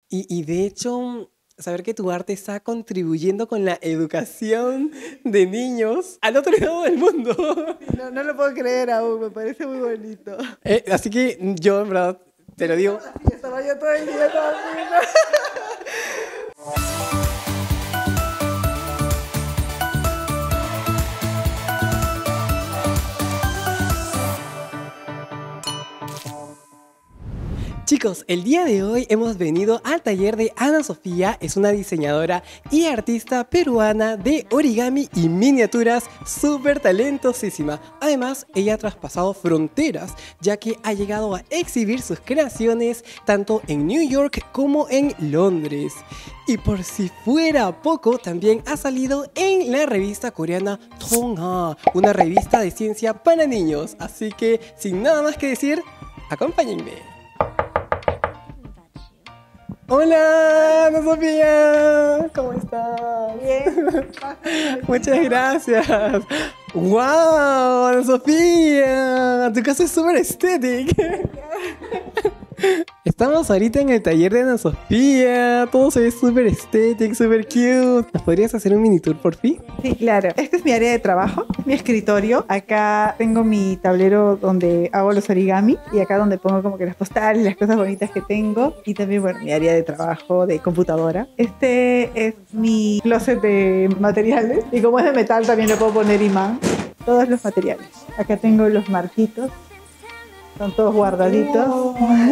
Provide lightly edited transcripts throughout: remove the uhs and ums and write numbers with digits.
Y de hecho, saber que tu arte está contribuyendo con la educación de niños al otro lado del mundo. No, no lo puedo creer aún, me parece muy bonito. Así que yo, en verdad, te lo digo. Y estaba yo todo el día dormida. Chicos, el día de hoy hemos venido al taller de Ana Sofía. Es una diseñadora y artista peruana de origami y miniaturas súper talentosísima. Además, ella ha traspasado fronteras, ya que ha llegado a exhibir sus creaciones tanto en New York como en Londres. Y por si fuera poco, también ha salido en la revista coreana Tonga, una revista de ciencia para niños. Así que, sin nada más que decir, acompáñenme. Hola, Ana Sofía, ¿cómo estás? Bien. Muchas gracias. ¡Wow, Ana Sofía! Tu casa es súper estética. Estamos ahorita en el taller de Ana Sofía. Todo se ve súper estético, súper cute. ¿Nos podrías hacer un mini tour por fin? Sí, claro. Este es mi área de trabajo, mi escritorio. Acá tengo mi tablero donde hago los origami y acá donde pongo como que las postales, las cosas bonitas que tengo. Y también, bueno, mi área de trabajo de computadora. Este es mi closet de materiales y como es de metal también le puedo poner imán. Todos los materiales. Acá tengo los marquitos. Son todos guardaditos.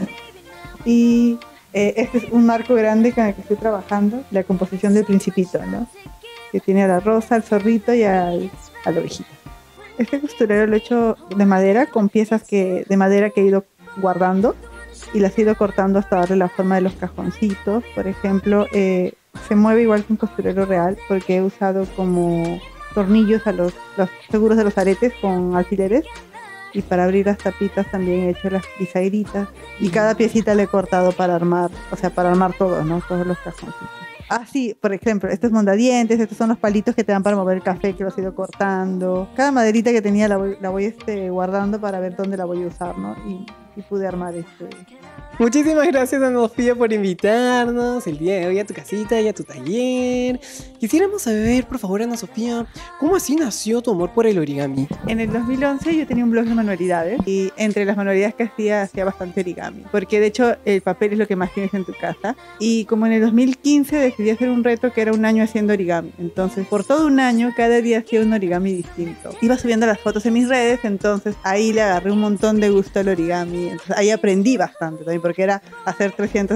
Y este es un marco grande con el que estoy trabajando, la composición del Principito, ¿no? Que tiene a la rosa, al zorrito y a la ovejita. Este costurero lo he hecho de madera, con piezas de madera que he ido guardando y las he ido cortando hasta darle la forma de los cajoncitos. Por ejemplo, se mueve igual que un costurero real porque he usado como tornillos a los seguros de los aretes con alfileres. Y para abrir las tapitas también he hecho las bisagritas. Y cada piecita le he cortado para armar, o sea, para armar todo, ¿no? Todos los cajoncitos. Ah, sí, por ejemplo, estos mondadientes, estos son los palitos que te dan para mover el café, que los he ido cortando. Cada maderita que tenía la voy guardando para ver dónde la voy a usar, ¿no? Y pude armar Muchísimas gracias, Ana Sofía, por invitarnos el día de hoy a tu casita y a tu taller. Quisiéramos saber, por favor, Ana Sofía, ¿cómo así nació tu amor por el origami? En el 2011 yo tenía un blog de manualidades y entre las manualidades que hacía bastante origami, porque de hecho el papel es lo que más tienes en tu casa. Y como en el 2015 decidí hacer un reto que era un año haciendo origami, entonces por todo un año cada día hacía un origami distinto. Iba subiendo las fotos en mis redes, entonces ahí le agarré un montón de gusto al origami. Entonces, ahí aprendí bastante también porque era hacer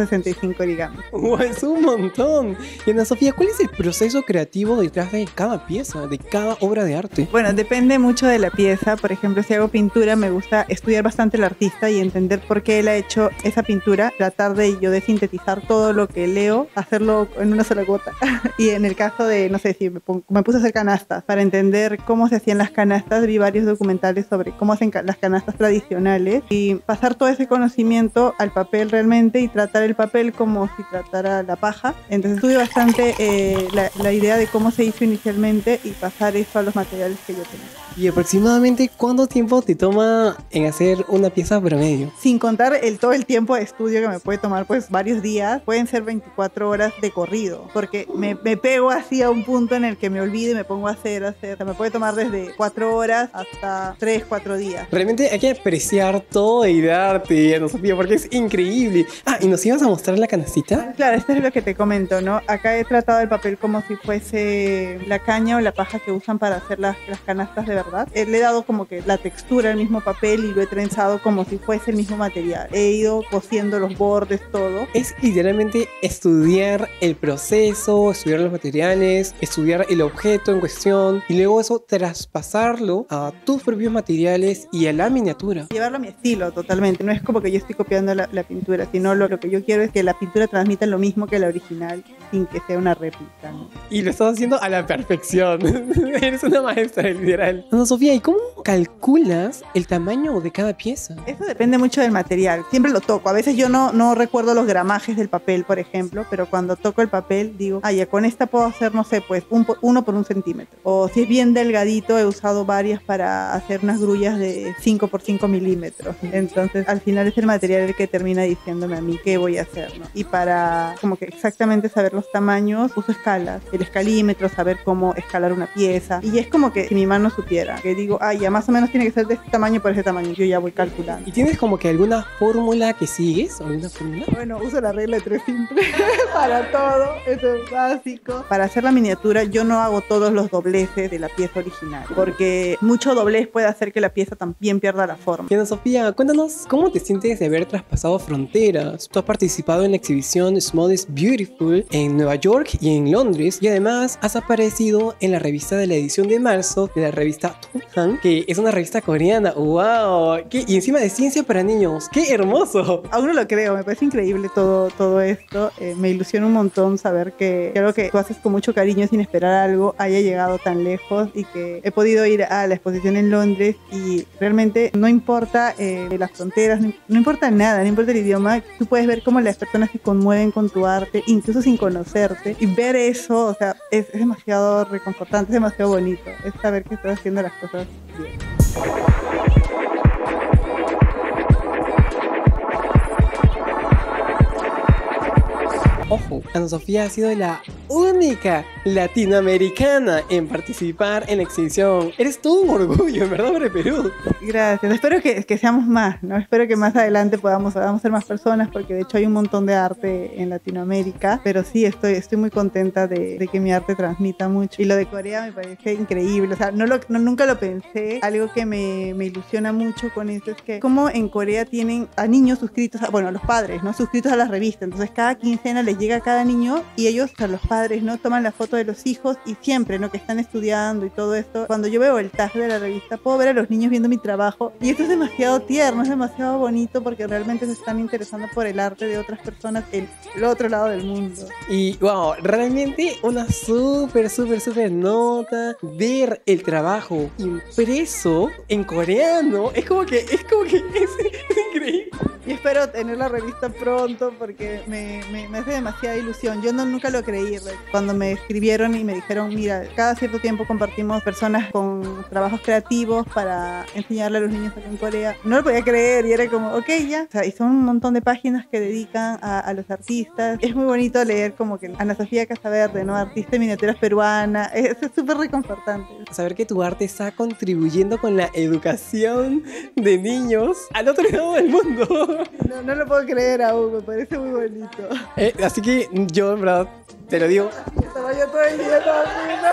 365 origami. ¡Wow! Es un montón. Y Ana Sofía, ¿cuál es el proceso creativo detrás de cada pieza, de cada obra de arte? Bueno, depende mucho de la pieza. Por ejemplo, si hago pintura, me gusta estudiar bastante al artista y entender por qué él ha hecho esa pintura, tratar de sintetizar todo lo que leo, hacerlo en una sola gota. Y en el caso de, no sé, si me puse a hacer canastas, para entender cómo se hacían las canastas, vi varios documentales sobre cómo hacen las canastas tradicionales y pasar todo ese conocimiento al papel realmente y tratar el papel como si tratara la paja. Entonces estudié bastante la idea de cómo se hizo inicialmente y pasar eso a los materiales que yo tenía. ¿Y aproximadamente cuánto tiempo te toma en hacer una pieza promedio? Sin contar todo el tiempo de estudio que me puede tomar pues varios días, pueden ser 24 horas de corrido, porque me pego así a un punto en el que me olvido y me pongo a hacer. O sea, me puede tomar desde 4 horas hasta 3, 4 días. Realmente hay que apreciar todo el arte, Ana Sofía, porque es increíble. Ah, ¿y nos ibas a mostrar la canastita? Claro, esto es lo que te comento, ¿no? Acá he tratado el papel como si fuese la caña o la paja que usan para hacer las canastas de verdad. Le he dado como que la textura al mismo papel y lo he trenzado como si fuese el mismo material. He ido cosiendo los bordes, todo. Es literalmente estudiar el proceso, estudiar los materiales, estudiar el objeto en cuestión y luego eso traspasarlo a tus propios materiales y a la miniatura. Llevarlo a mi estilo totalmente. No es como que yo estoy copiando la pintura, sino lo que yo quiero es que la pintura transmita lo mismo que la original sin que sea una réplica, ¿no? Y lo estás haciendo a la perfección. Eres una maestra, literal. Ana Sofía, ¿y cómo calculas el tamaño de cada pieza? Eso depende mucho del material. Siempre lo toco. A veces yo no recuerdo los gramajes del papel, por ejemplo, pero cuando toco el papel digo, ya con esta puedo hacer, no sé, pues 1 por 1 centímetro. O si es bien delgadito, he usado varias para hacer unas grullas de 5 por 5 milímetros. Entonces, al final es el material el que termina diciéndome a mí qué voy a hacer, ¿no? Y para como que exactamente saber los tamaños, uso escalas, el escalímetro, saber cómo escalar una pieza. Y es como que si mi mano supiera, que digo, ya más o menos tiene que ser de este tamaño por ese tamaño. Yo ya voy calculando. ¿Y tienes como que alguna fórmula que sigues? ¿O alguna fórmula? Bueno, uso la regla de 3 simple para todo. Eso es básico. Para hacer la miniatura, yo no hago todos los dobleces de la pieza original, porque mucho doblez puede hacer que la pieza también pierda la forma. Ana Sofía, cuéntanos cómo te sientes de haber traspasado fronteras. Tú has participado en la exhibición Small is Beautiful en Nueva York y en Londres, y además has aparecido en la revista de la edición de marzo de la revista Toonhan, que es una revista coreana. ¡Wow! Y encima de ciencia para niños. ¡Qué hermoso! Aún no lo creo, me parece increíble todo esto. Me ilusiona un montón saber que algo que tú haces con mucho cariño sin esperar algo haya llegado tan lejos, y que he podido ir a la exposición en Londres, y realmente no importa las fronteras, no importa nada, no importa el idioma. Tú puedes ver cómo las personas se conmueven con tu arte, incluso sin conocerte, y ver eso, o sea, es demasiado reconfortante, es demasiado bonito, es saber que estás haciendo las cosas bien. Ojo, Ana Sofía ha sido la única latinoamericana en participar en la exhibición. Eres todo un orgullo, en verdad, para Perú. Gracias, espero que seamos más, ¿no? Espero que más adelante podamos ser más personas, porque de hecho hay un montón de arte en Latinoamérica, pero sí, estoy muy contenta de que mi arte transmita mucho. Y lo de Corea me parece increíble, o sea, nunca lo pensé. Algo que me ilusiona mucho con esto es que como en Corea tienen a niños suscritos, a los padres, ¿no? Suscritos a la revista, entonces cada quincena les llega a cada niño, y ellos, o sea, los padres, ¿no? Toman la foto de los hijos, y siempre, ¿no? Que están estudiando y todo esto. Cuando yo veo el tag de la revista, puedo ver a los niños viendo mi trabajo, y esto es demasiado tierno, es demasiado bonito, porque realmente se están interesando por el arte de otras personas en el otro lado del mundo. Y wow, realmente una súper nota. Ver el trabajo impreso en coreano es como que es increíble. Y espero tener la revista pronto, porque me hace demasiada ilusión. Yo nunca lo creí. Cuando me escribieron y me dijeron, mira, cada cierto tiempo compartimos personas con trabajos creativos para enseñarle a los niños aquí en Corea, no lo podía creer, y era como, ok, ya. O sea, y son un montón de páginas que dedican a los artistas. Es muy bonito leer como que Ana Sofía Casaverde, ¿no? Artista de miniaturas peruana. Es súper reconfortante. Saber que tu arte está contribuyendo con la educación de niños al otro lado del mundo. No lo puedo creer aún, me parece muy bonito. Así que yo, en verdad, te lo digo. Estaba yo todo el día haciendo.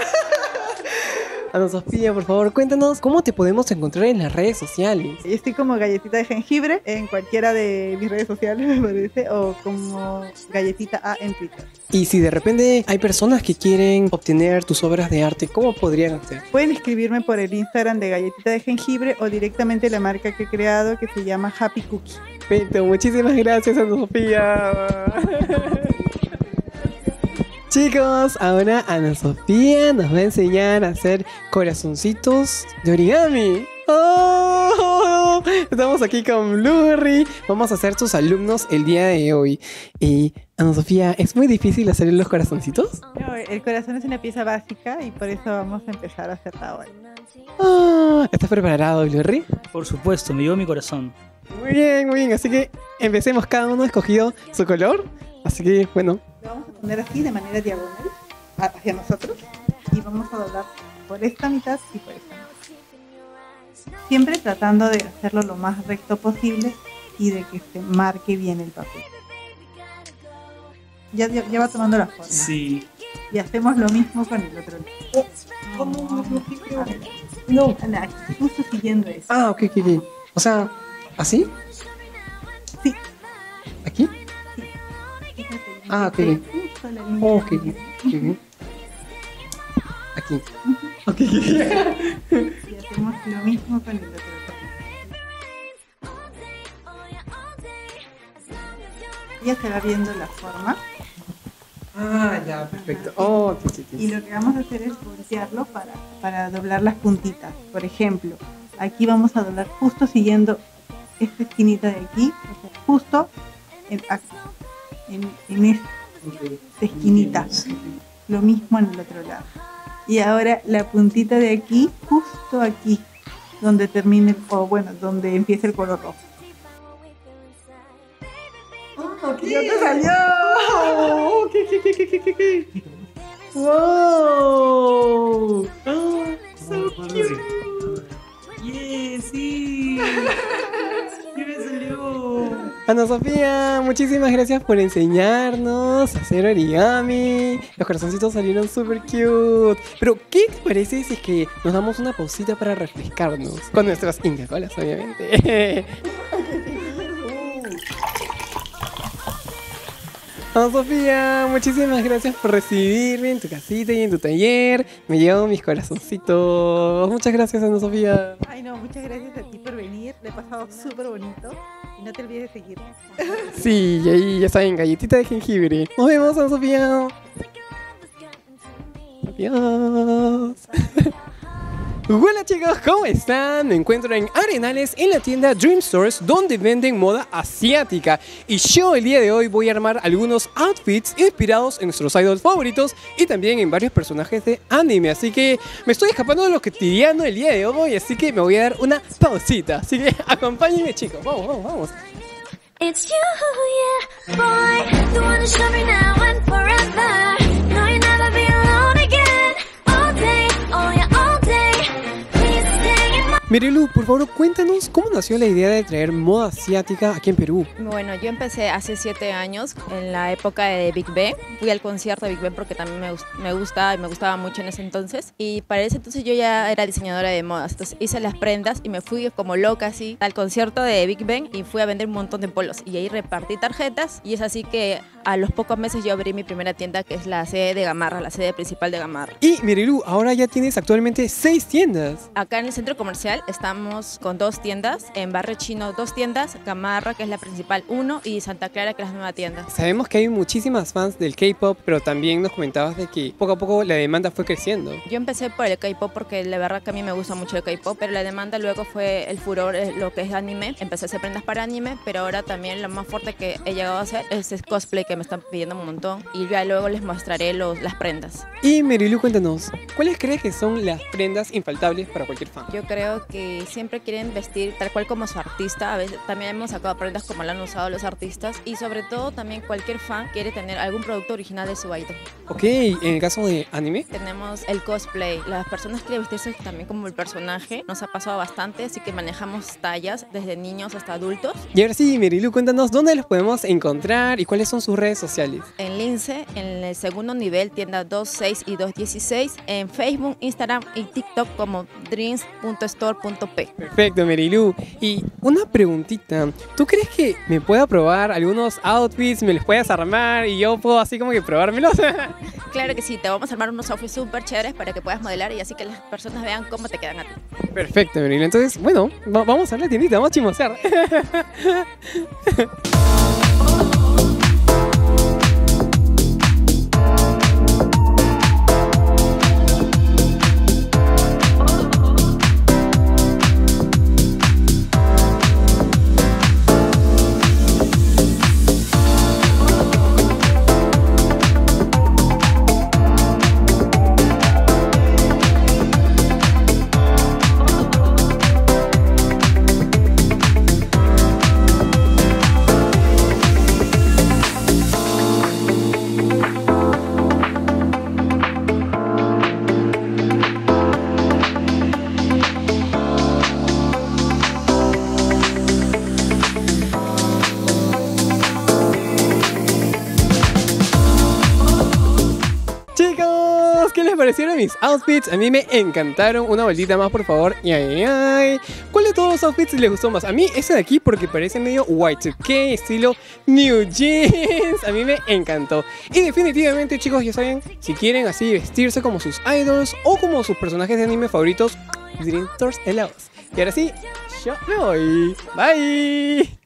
Ana Sofía, por favor, cuéntanos cómo te podemos encontrar en las redes sociales. Yo estoy como Galletita de Jengibre en cualquiera de mis redes sociales, me parece, o como Galletita A en Twitter. Y si de repente hay personas que quieren obtener tus obras de arte, ¿cómo podrían hacer? Pueden escribirme por el Instagram de Galletita de Jengibre, o directamente la marca que he creado, que se llama Happy Cookie. Perfecto, muchísimas gracias, Ana Sofía. Chicos, ahora Ana Sofía nos va a enseñar a hacer corazoncitos de origami. ¡Oh! Estamos aquí con Blurry. Vamos a ser sus alumnos el día de hoy. Y Ana Sofía, ¿es muy difícil hacer los corazoncitos? No, el corazón es una pieza básica, y por eso vamos a empezar a hacerla hoy. ¿Estás preparado, Blurry? Por supuesto, me llevo mi corazón. Muy bien. Así que empecemos. Cada uno ha escogido su color. Así que, bueno. Lo vamos a poner así de manera diagonal hacia nosotros, y vamos a doblar por esta mitad y por esta mitad. Siempre tratando de hacerlo lo más recto posible y de que se marque bien el papel. Ya va tomando la forma. Sí. Y hacemos lo mismo con el otro lado. ¿Cómo? No, aquí, justo siguiendo eso. Ok. O sea, ¿así? Sí. ¿Aquí? Ok. Ok. Aquí. Ok. Y hacemos lo mismo con el otro lado. Ya se va viendo la forma. Ya, perfecto. Sí. Y lo que vamos a hacer es voltearlo para doblar las puntitas. Por ejemplo, Aquí vamos a doblar justo siguiendo esta esquinita de aquí, o sea, justo en esta esquinita. Lo mismo en el otro lado. Y ahora la puntita de aquí, justo aquí, donde termine, o bueno, donde empieza el color rojo. ¡Ya te salió! ¿Qué? ¡Wow! ¡Oh, so cute! ¡Yeah, sí! ¡Sí me salió! Ana Sofía, muchísimas gracias por enseñarnos a hacer origami. Los corazoncitos salieron súper cute. Pero, ¿qué te parece si es que nos damos una pausita para refrescarnos? Con nuestras Inca Colas, obviamente. Ana Sofía, muchísimas gracias por recibirme en tu casita y en tu taller. Me llevo mis corazoncitos. Muchas gracias, Ana Sofía. Ay, no, muchas gracias a ti por venir. Le he pasado súper bonito. Y no te olvides de seguirme. Sí, y ahí ya saben, galletita de jengibre. Nos vemos, Ana Sofía. Adiós. Hola chicos, ¿cómo están? Me encuentro en Arenales en la tienda Dream Stores donde venden moda asiática y yo el día de hoy voy a armar algunos outfits inspirados en nuestros idols favoritos y también en varios personajes de anime, así que me estoy escapando de lo cotidiano el día de hoy, así que me voy a dar una pausita, así que acompáñenme chicos, vamos. It's you, yeah, boy. The one to show me now and forever. No, you'll never be alone again. All day, oh yeah, all day. Please stay in my... Mirilu, por favor, cuéntanos cómo nació la idea de traer moda asiática aquí en Perú. Bueno, yo empecé hace 7 años, en la época de Big Bang. Fui al concierto de Big Bang porque también me gustaba mucho en ese entonces. Y para ese entonces yo ya era diseñadora de modas. Entonces hice las prendas y me fui como loca así al concierto de Big Bang y fui a vender un montón de polos. Y ahí repartí tarjetas y es así que a los pocos meses yo abrí mi primera tienda, que es la sede de Gamarra, la sede principal de Gamarra. Y Mirilu, ahora ya tienes actualmente 6 tiendas. Acá en el centro comercial estamos con 2 tiendas, en Barrio Chino 2 tiendas, Gamarra, que es la principal 1, y Santa Clara, que es la nueva tienda. Sabemos que hay muchísimas fans del K-pop, pero también nos comentabas de que poco a poco la demanda fue creciendo. Yo empecé por el K-pop porque la verdad que a mí me gusta mucho el K-pop, pero la demanda luego fue el furor, lo que es anime. Empecé a hacer prendas para anime, pero ahora también lo más fuerte que he llegado a hacer es el cosplay, que me están pidiendo un montón, y ya luego les mostraré las prendas. Y Mirilu, cuéntanos, ¿cuáles crees que son las prendas infaltables para cualquier fan? Yo creo que siempre quieren vestir tal cual como su artista. A veces también hemos sacado prendas como lo han usado los artistas, y sobre todo también cualquier fan quiere tener algún producto original de su idol. Ok, en el caso de anime. Tenemos el cosplay. Las personas quieren vestirse también como el personaje. Nos ha pasado bastante, así que manejamos tallas desde niños hasta adultos. Y ahora sí, Mirilu, cuéntanos dónde los podemos encontrar y cuáles son sus redes sociales. En Lince, en el segundo nivel, tienda 26 y 216. En Facebook, Instagram y TikTok como dreams.store.p. Perfecto, Mirilu. Y una preguntita, ¿tú crees que me pueda probar algunos outfits, me los puedas armar y yo puedo así como que probármelos? Claro que sí, te vamos a armar unos outfits súper chéveres para que puedas modelar y así que las personas vean cómo te quedan a ti. Perfecto, Mirilu. Entonces, bueno, vamos a la tiendita, vamos a chismosear. ¿Qué les parecieron mis outfits? A mí me encantaron. Una vueltita más, por favor. ¿Cuál de todos los outfits les gustó más? A mí ese de aquí porque parece medio Y2K, estilo New Jeans. A mí me encantó. Y definitivamente, chicos, ya saben, si quieren así vestirse como sus idols o como sus personajes de anime favoritos, Dream Stores helados. Y ahora sí, yo me voy. Bye.